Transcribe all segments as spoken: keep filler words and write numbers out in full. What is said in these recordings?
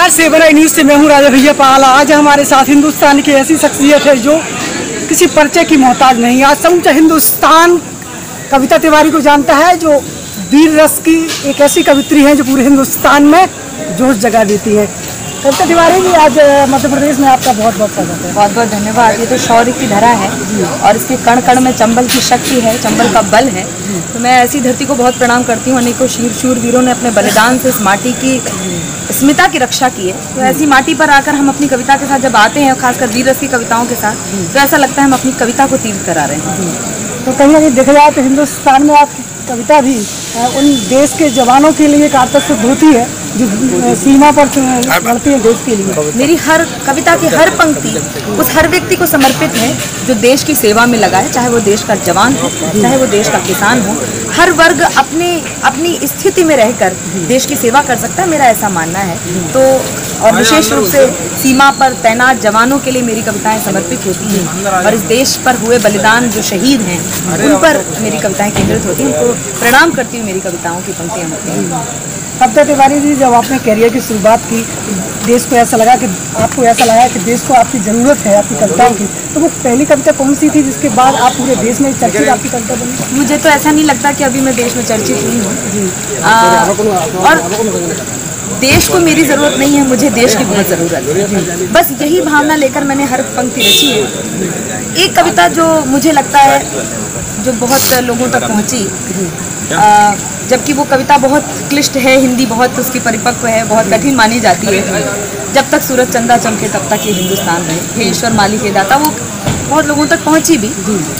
नमस्कार, seven I news से मैं हूँ राजा भैया पाला। आज हमारे साथ हिंदुस्तान की ऐसी शख्सियत है जो किसी परिचय की मोहताज नहीं। आज समूचा हिंदुस्तान कविता तिवारी को जानता है, जो वीर रस की एक ऐसी कवित्री है जो पूरे हिंदुस्तान में जोश जगा देती है। कविता तिवारी जी, आज मध्य प्रदेश में आपका बहुत बहुत स्वागत है। बहुत बहुत धन्यवाद। ये तो शौर्य की धरा है और इसके कण कण में चंबल की शक्ति है, चंबल का बल है। तो मैं ऐसी धरती को बहुत प्रणाम करती हूँ। अनेकों शीर शूर वीरों ने अपने बलिदान से इस माटी की अस्मिता की रक्षा की है। तो ऐसी माटी पर आकर हम अपनी कविता के साथ जब आते हैं, खासकर वीर रस की कविताओं के साथ, तो ऐसा लगता है हम अपनी कविता को तीव्र करा रहे हैं। तो कहीं ना कहीं देखा जाए तो हिंदुस्तान में आपकी कविता भी उन देश के जवानों के लिए कारगर सिद्ध होती है जो सीमा पर लड़ते हैं देश के लिए। मेरी हर कविता की हर पंक्ति उस हर व्यक्ति को समर्पित है जो देश की सेवा में लगा है, चाहे वो देश का जवान हो, चाहे वो देश का किसान हो। हर वर्ग अपने अपनी स्थिति में रहकर देश की सेवा कर सकता है, मेरा ऐसा मानना है। तो और विशेष रूप से सीमा पर तैनात जवानों के लिए मेरी कविताएं समर्पित होती हैं और इस देश पर हुए बलिदान जो शहीद हैं उन पर मेरी कविताएं केंद्रित होती हैं। उनको प्रणाम करती हूँ मेरी कविताओं की पंक्तियाँ होती हैं। कविता तिवारी जी, जब आपने करियर की शुरुआत की, देश को ऐसा लगा कि आपको ऐसा लगा कि देश को आपकी ज़रूरत है आपकी कविताओं की, तो वो पहली कविता कौन सी थी जिसके बाद आप पूरे देश में चर्चित आपकी कविता बनी? मुझे तो ऐसा नहीं लगता कि अभी मैं देश में चर्चित हुई हूँ। और देश को मेरी ज़रूरत नहीं है, मुझे देश की बहुत ज़रूरत है। बस यही भावना लेकर मैंने हर पंक्ति रची है। एक कविता जो मुझे लगता है जो बहुत लोगों तक पहुँची, जबकि वो कविता बहुत क्लिष्ट है, हिंदी बहुत उसकी परिपक्व है, बहुत कठिन मानी जाती है। जब तक सूरज चंदा चमके तब तक ये हिंदुस्तान रहे, हे ईश्वर मालिक के दाता, वो बहुत लोगों तक पहुंची भी।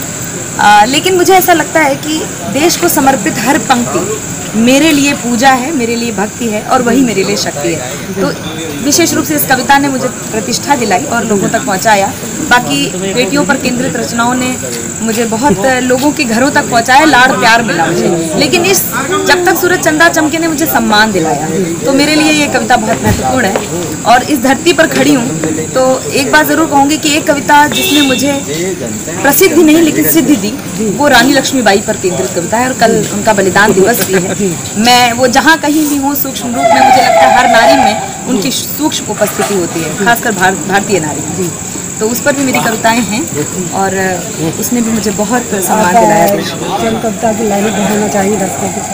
आ, लेकिन मुझे ऐसा लगता है कि देश को समर्पित हर पंक्ति मेरे लिए पूजा है, मेरे लिए भक्ति है और वही मेरे लिए शक्ति है। तो विशेष रूप से इस कविता ने मुझे प्रतिष्ठा दिलाई और लोगों तक पहुंचाया। बाकी बेटियों पर केंद्रित रचनाओं ने मुझे बहुत लोगों के घरों तक पहुंचाया, लाड़ प्यार मिला मुझे। लेकिन इस जब तक सूरज चंदा चमके ने मुझे सम्मान दिलाया, तो मेरे लिए ये कविता बहुत महत्वपूर्ण है। और इस धरती पर खड़ी हूँ तो एक बात ज़रूर कहूँगी कि एक कविता जिसने मुझे प्रसिद्धि नहीं लेकिन सिद्धि दी, वो रानी लक्ष्मीबाई पर केंद्रित कविता है। और कल उनका बलिदान दिवस भी है। मैं वो जहाँ कहीं भी हूँ सूक्ष्म रूप में, मुझे लगता है हर नारी में उनकी सूक्ष्म उपस्थिति होती है, खासकर भार, भारतीय नारी। तो उस पर भी मेरी कविताएं हैं और उसने भी मुझे बहुत सम्मान दिलाया। कविता की लाइनें दोहराना चाहिए दर्शकों के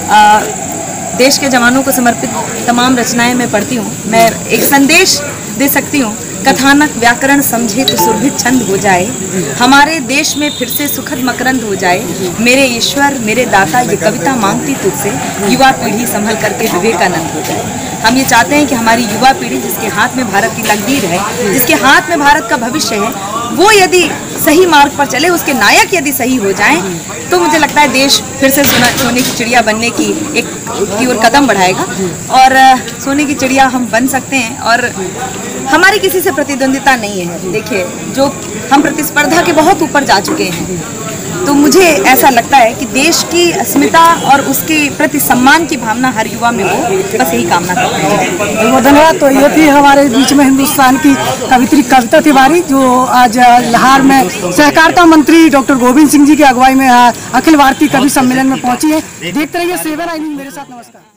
साथ। देश के जवानों को समर्पित तमाम रचनाएं मैं पढ़ती हूँ। मैं एक संदेश दे सकती हूँ, कथानक व्याकरण समझे तो सुरभित छंद हो जाए, हमारे देश में फिर से सुखद मकरंद हो जाए, मेरे ईश्वर मेरे दाता ये कविता मांगती तुझसे, युवा पीढ़ी संभल करके विवेकानंद हो जाए। हम ये चाहते हैं कि हमारी युवा पीढ़ी जिसके हाथ में भारत की तकदीर है, जिसके हाथ में भारत का भविष्य है, वो यदि सही मार्ग पर चले, उसके नायक यदि सही हो जाएं, तो मुझे लगता है देश फिर से सोना सोने की चिड़िया बनने की एक की ओर कदम बढ़ाएगा। और सोने की चिड़िया हम बन सकते हैं और हमारी किसी से प्रतिद्वंदिता नहीं है। देखिए, जो हम प्रतिस्पर्धा के बहुत ऊपर जा चुके हैं, तो मुझे ऐसा लगता है कि देश की अस्मिता और उसके प्रति सम्मान की भावना हर युवा में हो, बस यही कामना करते हैं। बहुत धन्यवाद। तो ये थी हमारे बीच में हिंदुस्तान की कवित्री कविता तिवारी, जो आज लाहौर में सहकारिता मंत्री डॉक्टर गोविंद सिंह जी की अगुवाई में अखिल भारतीय कवि सम्मेलन में पहुंची है। देखते रहिए सेवन आई न्यूज़, मेरे साथ। नमस्कार।